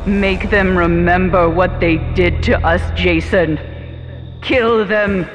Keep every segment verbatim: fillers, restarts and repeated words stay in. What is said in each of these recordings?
Make them remember what they did to us, Jason. Kill them.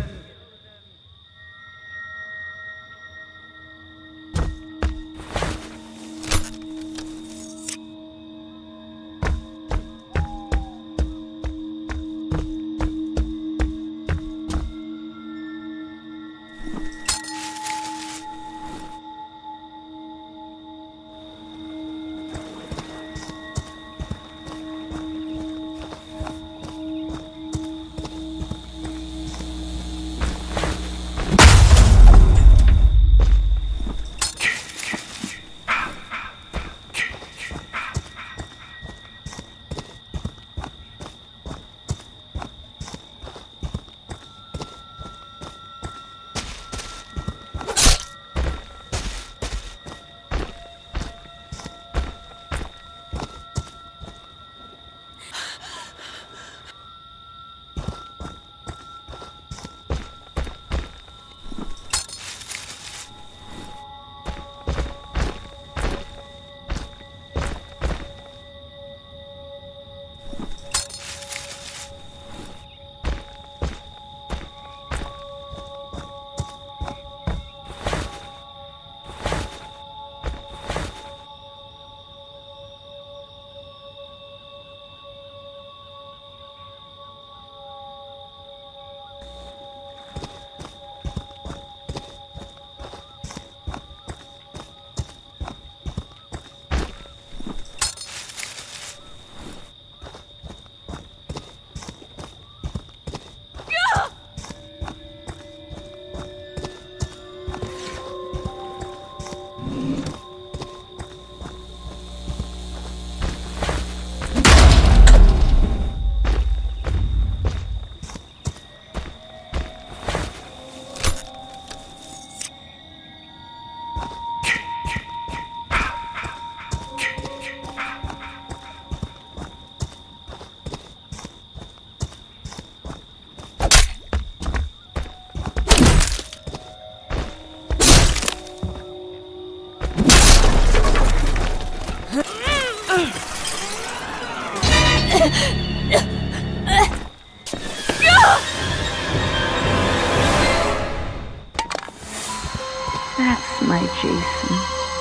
That's my Jason.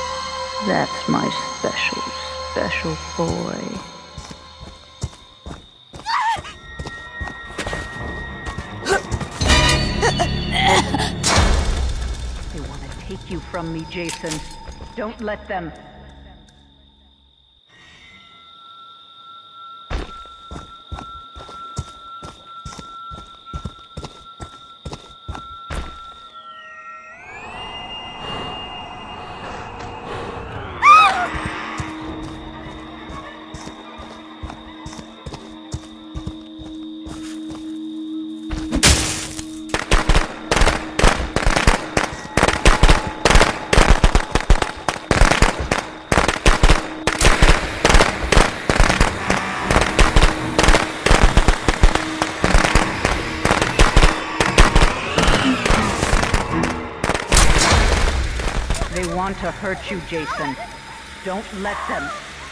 That's my special, special boy. They want to take you from me, Jason. Don't let them. They want to hurt you, Jason. Don't let them.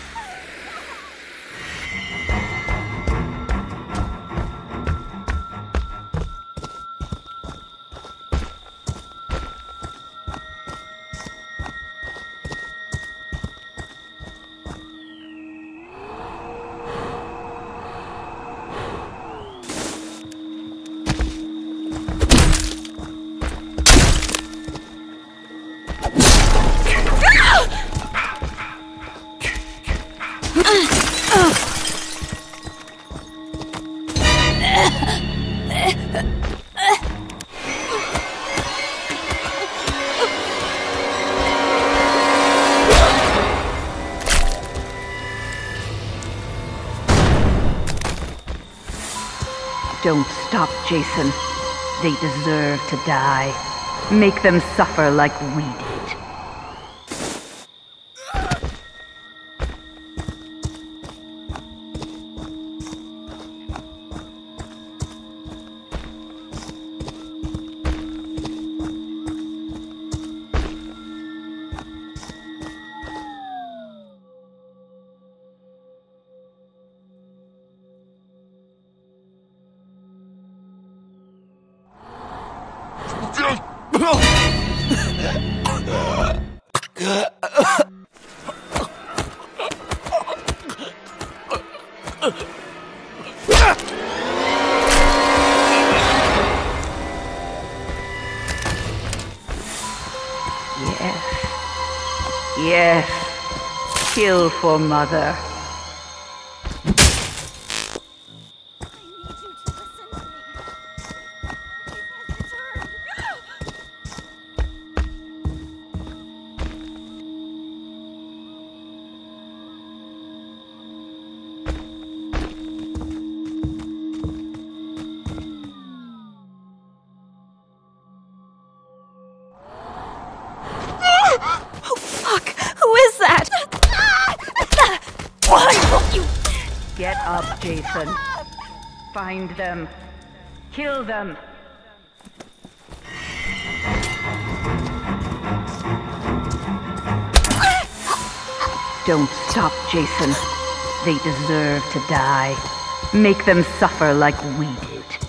Don't stop, Jason. They deserve to die. Make them suffer like we did. Yes. Yes. Kill for Mother. Get up, Jason. Find them. Kill them. Don't stop, Jason. They deserve to die. Make them suffer like we did.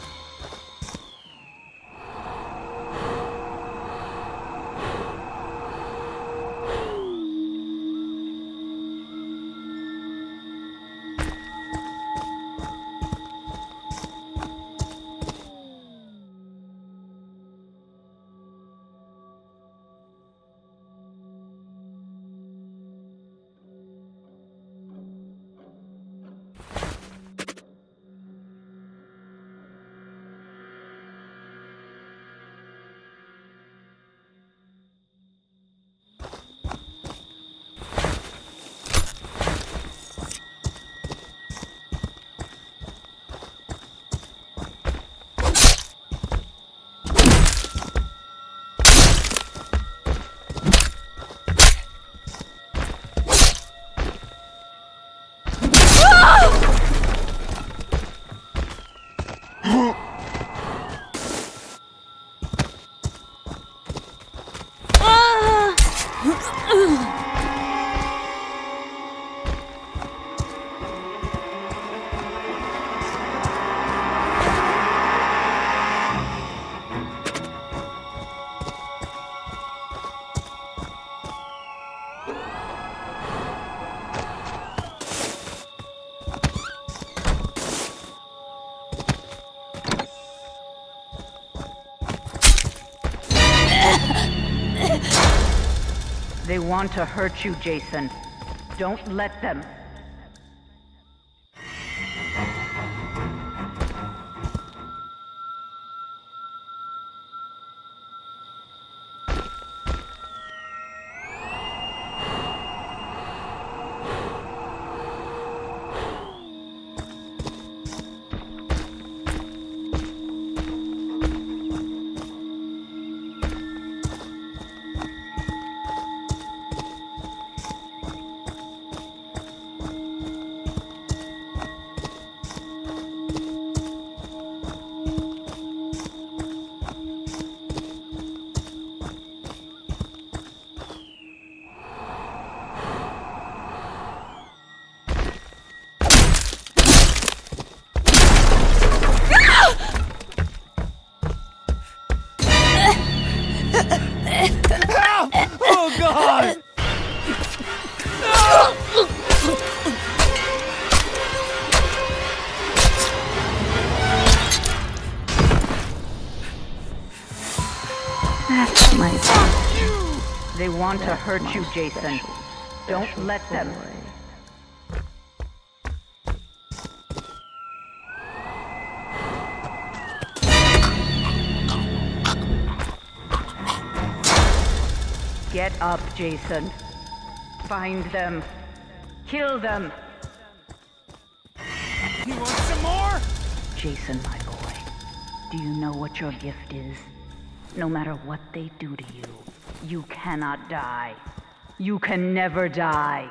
They want to hurt you, Jason. Don't let them. Oh, God! That's my son. They want to hurt you, Jason. Don't let them. Get up, Jason. Find them. Kill them. You want some more? Jason, my boy, do you know what your gift is? No matter what they do to you, you cannot die. You can never die.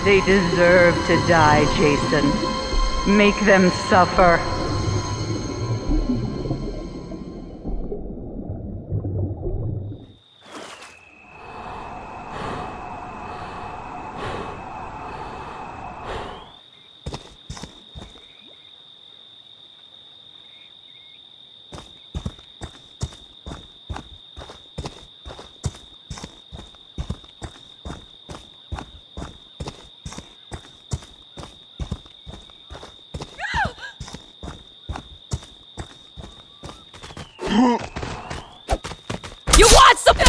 They deserve to die, Jason. Make them suffer. You want some?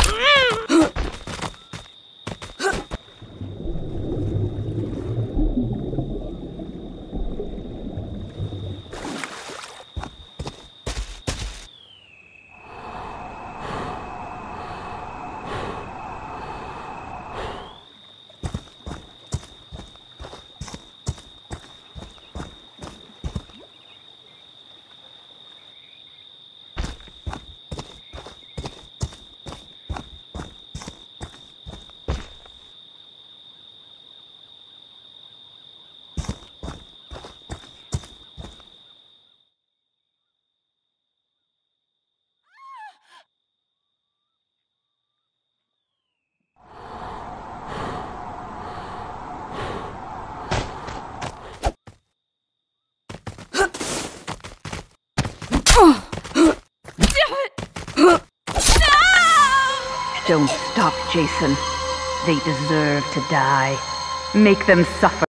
Don't stop, Jason. They deserve to die. Make them suffer.